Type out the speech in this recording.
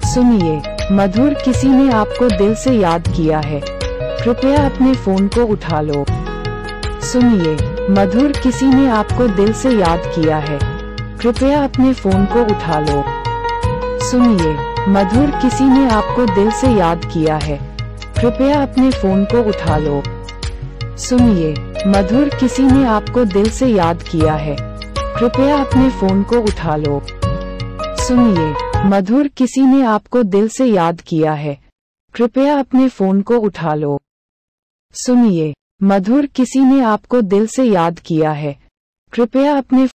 सुनिए, मधुर, किसी ने आपको दिल से याद किया है, कृपया अपने फोन को उठा लो। सुनिए, मधुर, किसी ने आपको दिल से याद किया है, कृपया अपने फोन को उठा लो। सुनिए, मधुर, किसी ने आपको दिल से याद किया है, कृपया अपने फोन को उठा लो। सुनिए, मधुर, किसी ने आपको दिल से याद किया है, कृपया अपने फोन को उठा लो। सुनिए, मधुर, किसी ने आपको दिल से याद किया है, कृपया अपने फोन को उठा लो। सुनिए, मधुर, किसी ने आपको दिल से याद किया है, कृपया अपने